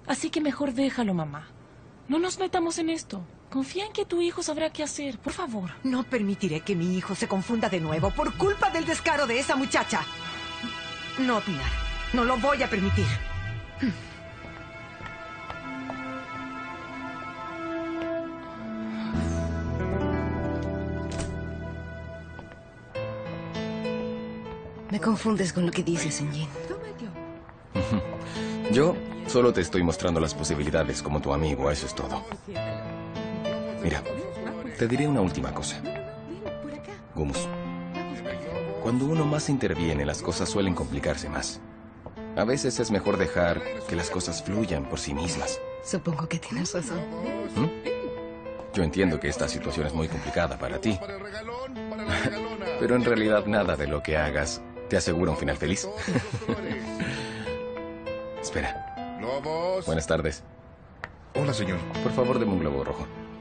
Así que mejor déjalo, mamá. No nos metamos en esto. Confía en que tu hijo sabrá qué hacer, por favor. No permitiré que mi hijo se confunda de nuevo por culpa del descaro de esa muchacha. No, Pilar. No lo voy a permitir. Me confundes con lo que dices, Enjin. Yo solo te estoy mostrando las posibilidades como tu amigo, eso es todo. Mira, te diré una última cosa. Gumus, cuando uno más interviene, las cosas suelen complicarse más. A veces es mejor dejar que las cosas fluyan por sí mismas. Supongo que tienes razón. Yo entiendo que esta situación es muy complicada para ti. Pero en realidad nada de lo que hagas te asegura un final feliz. Espera. Globos. Buenas tardes. Hola, señor. Por favor, deme un globo rojo.